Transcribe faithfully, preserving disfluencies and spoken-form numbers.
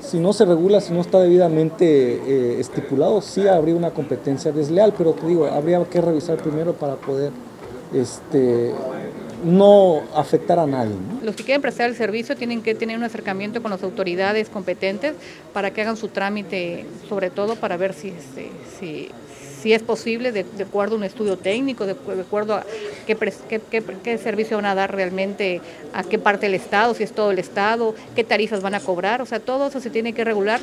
Si no se regula, si no está debidamente eh, estipulado, sí habría una competencia desleal, pero te digo, habría que revisar primero para poder este, no afectar a nadie, ¿no? Los que quieren prestar el servicio tienen que tener un acercamiento con las autoridades competentes para que hagan su trámite, sobre todo para ver si, este, si, si es posible, de, de acuerdo a un estudio técnico, de, de acuerdo a qué, qué, qué, qué servicio van a dar realmente, a qué parte del Estado, si es todo el Estado, qué tarifas van a cobrar, o sea, todo eso se tiene que regular.